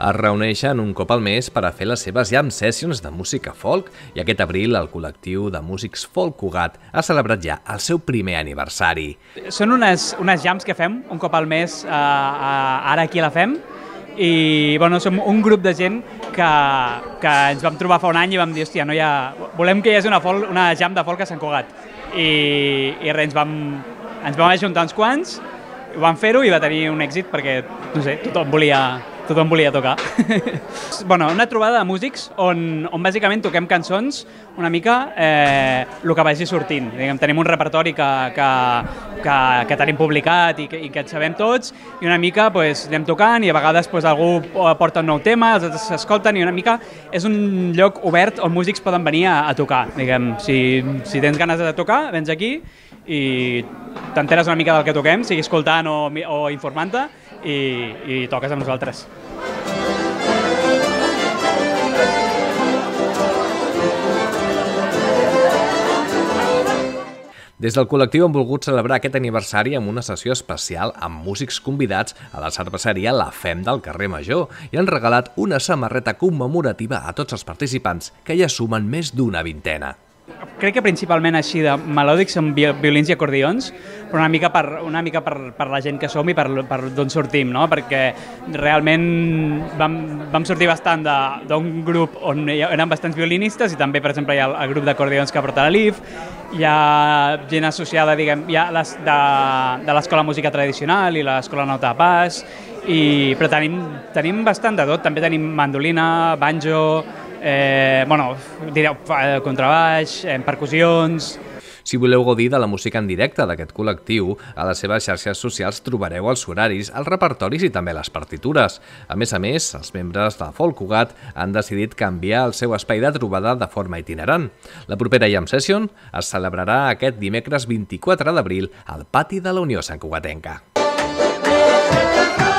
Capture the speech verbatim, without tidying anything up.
Es reuneixen un cop al mes per a fer les seves jam sessions de música folk i aquest abril el col·lectiu de músics Folk Cugat ha celebrat ja el seu primer aniversari. Són unes, unes jams que fem un cop al mes, eh, ara aquí la fem, i bueno, som un grup de gent que, que ens vam trobar fa un any i vam dir, hòstia, no hi ha... volem que hi hagi una, folk, una jam de folk a Sant Cugat. I, i res, ens vam, ens vam ajuntar uns quants, vam fer-ho i va tenir un èxit perquè, no sé, tothom volia, tothom volia tocar. Bueno, una trobada de músics on, on bàsicament toquem cançons una mica eh, el que vagi sortint. Diguem, tenim un repertori que, que, que, que tenim publicat i que, i que et sabem tots i una mica pues, anem tocant i a vegades pues, algú porta un nou tema, els altres s'escolten i una mica és un lloc obert on músics poden venir a, a tocar. Diguem, si, si tens ganes de tocar, vens aquí i t'enteres una mica del que toquem, sigui escoltant o, o informant-te i, i toques amb nosaltres. Des del col·lectiu han volgut celebrar aquest aniversari amb una sessió especial amb músics convidats a la cerveseria La Fem del carrer Major i han regalat una samarreta commemorativa a tots els participants, que ja sumen més d'una vintena. Crec que principalment així de melòdics són violins i acordions, però una mica per, una mica per, per la gent que som i per, per d'on sortim, no? Perquè realment vam, vam sortir bastant d'un grup on hi eren bastants violinistes i també, per exemple, hi ha el grup d'acordions que porta l'Alif, hi ha gent associada, diguem, hi ha les, de, de l'Escola de Música Tradicional i l'Escola Nota de Pas, i, però tenim, tenim bastant de tot, també tenim mandolina, banjo, Eh, bueno, direu, contrabaix, eh, percussions... Si voleu gaudir de la música en directe d'aquest col·lectiu, a les seves xarxes socials trobareu els horaris, els repertoris i també les partitures. A més a més, els membres de Folk Cugat han decidit canviar el seu espai de trobada de forma itinerant. La propera Jam Session es celebrarà aquest dimecres vint-i-quatre d'abril al pati de la Unió Santcugatenca.